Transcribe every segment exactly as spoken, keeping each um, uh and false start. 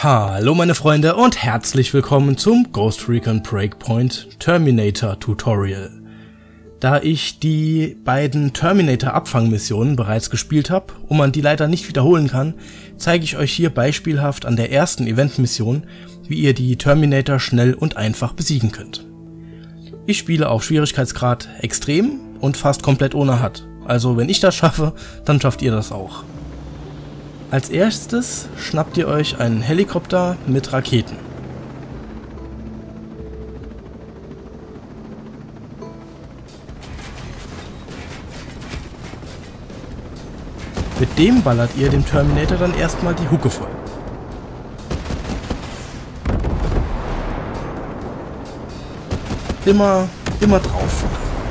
Hallo meine Freunde und herzlich willkommen zum Ghost Recon Breakpoint Terminator Tutorial. Da ich die beiden Terminator-Abfangmissionen bereits gespielt habe und man die leider nicht wiederholen kann, zeige ich euch hier beispielhaft an der ersten Eventmission, wie ihr die Terminator schnell und einfach besiegen könnt. Ich spiele auf Schwierigkeitsgrad Extrem und fast komplett ohne H U D, also wenn ich das schaffe, dann schafft ihr das auch. Als erstes schnappt ihr euch einen Helikopter mit Raketen. Mit dem ballert ihr dem Terminator dann erstmal die Hucke voll. Immer, immer drauf.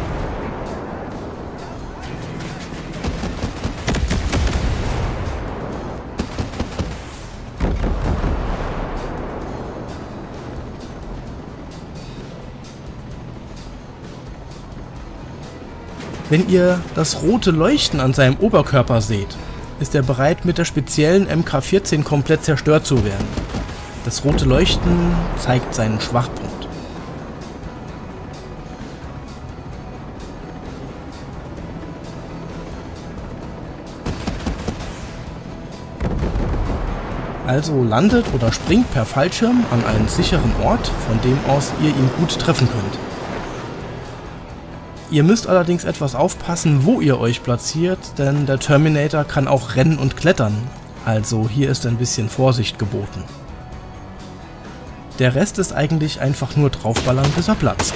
Wenn ihr das rote Leuchten an seinem Oberkörper seht, ist er bereit, mit der speziellen M K vierzehn komplett zerstört zu werden. Das rote Leuchten zeigt seinen Schwachpunkt. Also landet oder springt per Fallschirm an einen sicheren Ort, von dem aus ihr ihn gut treffen könnt. Ihr müsst allerdings etwas aufpassen, wo ihr euch platziert, denn der Terminator kann auch rennen und klettern, also hier ist ein bisschen Vorsicht geboten. Der Rest ist eigentlich einfach nur draufballern, bis er platzt.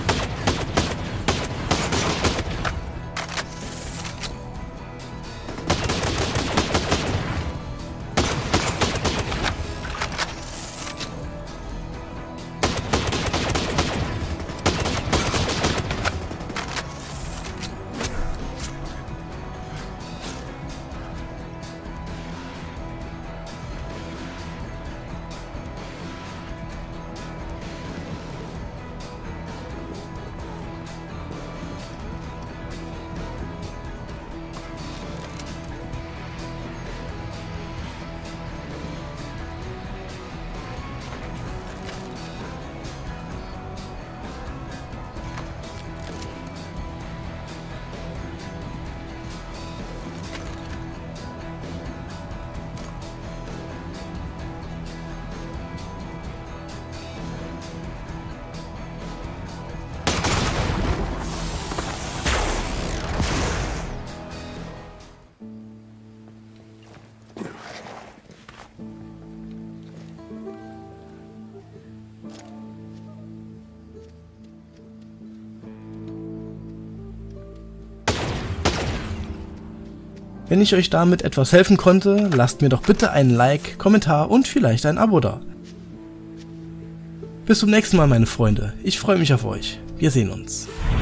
Wenn ich euch damit etwas helfen konnte, lasst mir doch bitte einen Like, Kommentar und vielleicht ein Abo da. Bis zum nächsten Mal, meine Freunde. Ich freue mich auf euch. Wir sehen uns.